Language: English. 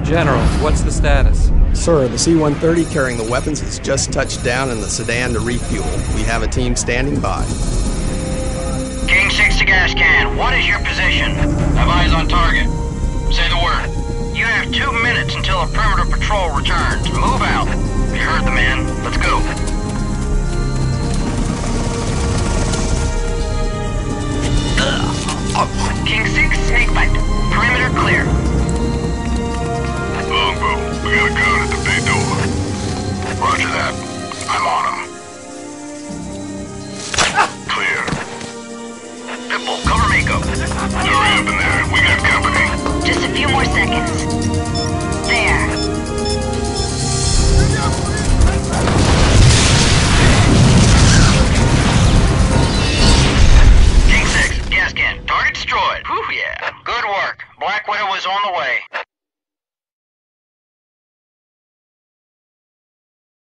General, what's the status? Sir, the C-130 carrying the weapons has just touched down in the sedan to refuel. We have a team standing by. King 6 to gas can, what is your position? Have eyes on target. Say the word. You have 2 minutes until a perimeter patrol returns. Move out. You heard the man. Let's go. King 6, snakebite. Perimeter clear. Longbow, we got a guard at the bay door. Roger that. I'm on him. Clear. Pitbull, cover Mako. Hurry up in there. We got company. Just a few more seconds. There. King 6, gas can. Target destroyed. Whew, yeah. Good work. Black Widow is on the way.